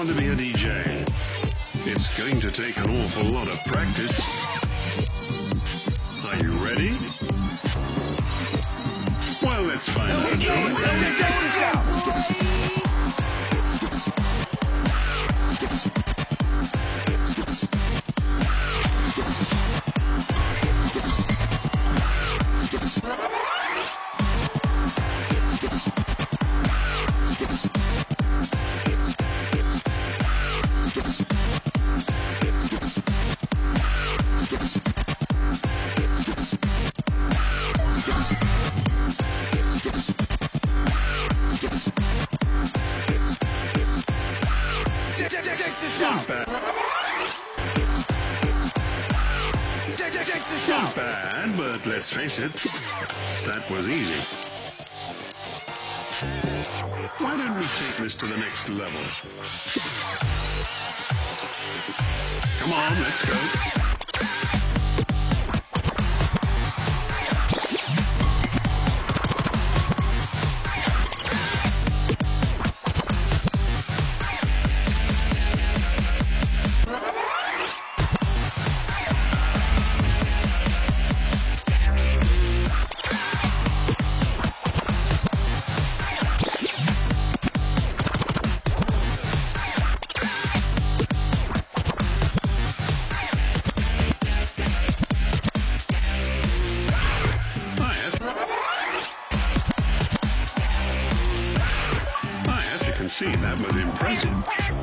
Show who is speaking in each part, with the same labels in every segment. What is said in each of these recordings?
Speaker 1: want to be a DJ? It's going to take an awful lot of practice. Are you ready? Well, let's find out. Not bad, but let's face it, that was easy. Why don't we take this to the next level? Come on, let's go. See, that was impressive.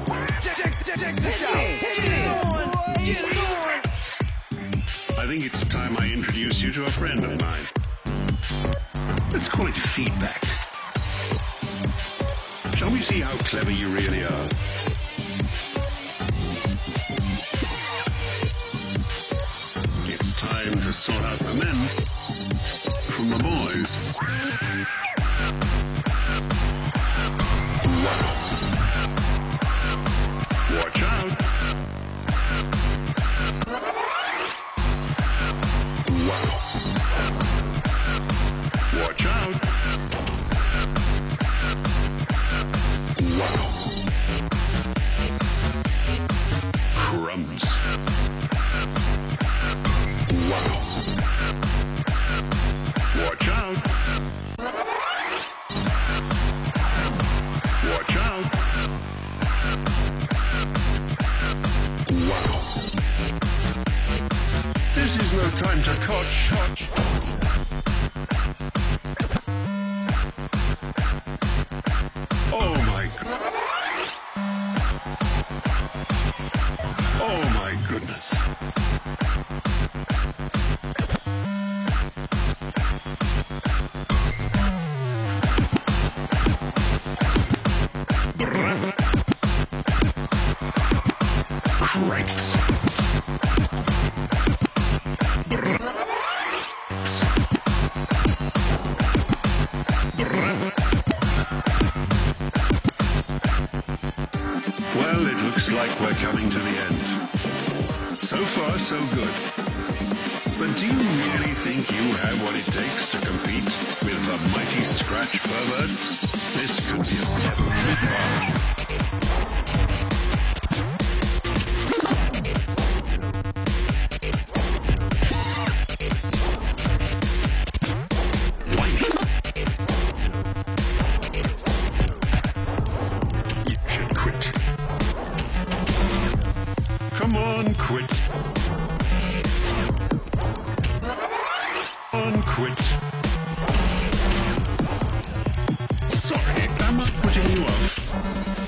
Speaker 1: I think it's time I introduce you to a friend of mine. Let's call it feedback. Shall we see how clever you really are? It's time to sort out the men from the boys. Watch out. Wow. Watch out. Wow. Crumbs. Wow. Watch out. Watch out. Wow. This is no time to coach. Oh my God. Oh my goodness. Cripes. Well, it looks like we're coming to the end. So far, so good. But do you really think you have what it takes to compete with the mighty Scratch perverts? This could be a step too far. Come on, quit. Quit. Sorry, am I putting you off?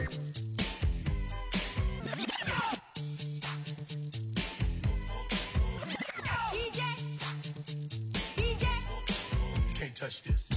Speaker 2: DJ, DJ,
Speaker 3: You can't touch this.